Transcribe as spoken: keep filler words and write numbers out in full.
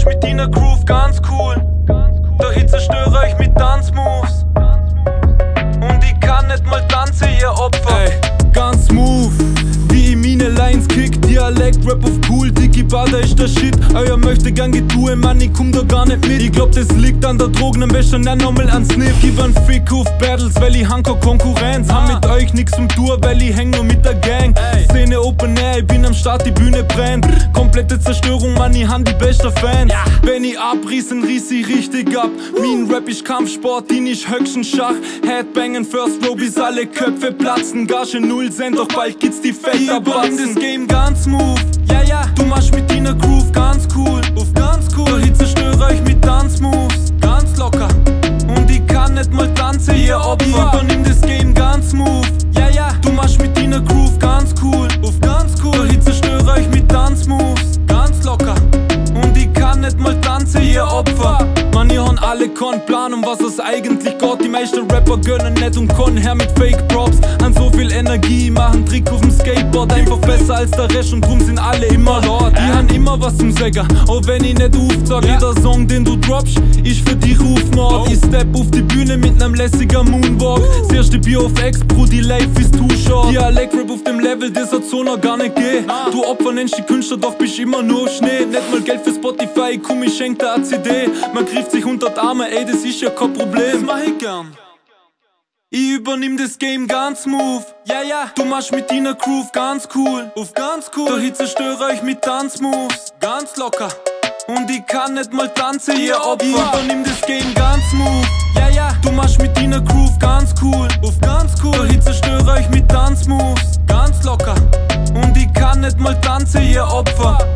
machst mit deiner Groove ganz cool. Doch ich zerstöre euch mit Tanzmoves. Und ich kann nicht mal tanzen, ihr Opfer. Ey, ganz smooth, wie ich meine Lines kick. Dialekt, Rap auf cool, Dicky Bader ist der Shit. Euer möchte gern Getue, Mann, ich komm da gar nicht mit. Ich glaub, das liegt an der Drogen, am besten nicht nochmal an Sniff. Gib ein Fick auf Battles, weil ich hang keine Konkurrenz. Hab mit euch nix zum Tour, weil ich häng nur mit der Gang. Szene Open Air, ich bin am Start, die Bühne brennt. Komplette Zerstörung, Mann, ich han die beste Fans. Wenn ich abrissen, riss ich richtig ab. Mein Rap ist Kampfsport, die nicht höchsten Schach. Headbangen, First Row, bis alle Köpfe platzen. Gage null Cent, doch bald gibt's die Fetterbatzen. Das Game ganz smooth, ja ja. Du machst mit deiner Groove ganz cool, auf ganz cool. Doch ich zerstöre euch mit Tanzmoves, ganz locker. Und ich kann nicht mal tanzen, ihr Opfer. Ich übernimm das Game ganz smooth, ja ja. Du machst mit deiner Groove ganz cool, auf ganz cool. Doch ich zerstöre euch mit Tanzmoves, ganz locker. Und ich kann nicht mal tanzen, ihr Opfer. Man, ihr haben alle keinen Plan, um was es eigentlich geht. Die meisten Rapper gönnen nicht und können her mit Fake Props. An so viel Energie, machen Trick auf dem Skateboard. Einfach besser als der Rest und drum sind alle immer da. Die haben immer was zum Sagen, auch wenn ich nicht aufsag. Jeder Song, den du droppst, ist für dich Rufmord. Ich step auf die Bühne mit nem lässiger Moonwalk. Das erste Bier auf Ex, Brudi, life ist too short. Dialekt Rap auf dem Level, das hat so noch gar nicht gehen. Du Opfer nennst die Künstler, doch bist immer nur Schnee. Nicht mal Geld für Spotify, komm, ich schenk dir eine C D. Man grifft sich unter die Arme, ey, das ist ja kein Problem. Das mach ich gern. Ich übernimm das Game ganz smooth, ja ja. Du machst mit deiner Groove ganz cool, auf ganz cool. Doch ich zerstöre euch mit Tanzmoves, ganz locker. Und ich kann nicht mal tanzen, ihr Opfer. Ich übernimm das Game ganz smooth, ja ja. Du machst mit deiner Groove ganz cool, auf ganz cool. Doch ich zerstöre euch mit Tanzmoves, ganz locker. Und ich kann nicht mal tanzen, ihr Opfer.